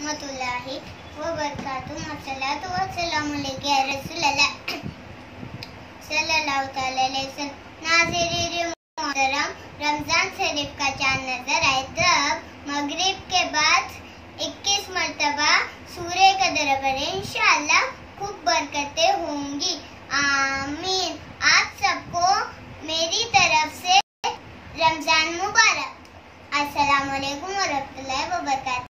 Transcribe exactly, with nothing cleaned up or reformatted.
रहमतुल्लाहि व बरकातुहू। अस्सलातु वस्सलामु अलैका या रसूलल्लाह सल्लल्लाहु तआला अलैहि वसल्लम। नाज़रीन मोहतरम, रमजान शरीफ का चांद नजर आए तब मगरिब के बाद इक्कीस मरतबा सूर्य का दरबार इंशाअल्लाह खूब बरकतें होंगी। आमीन। आप सबको मेरी तरफ से रमजान मुबारक। अस्सलामु अलैकुम व रहमतुल्लाहि व बरकातुहू।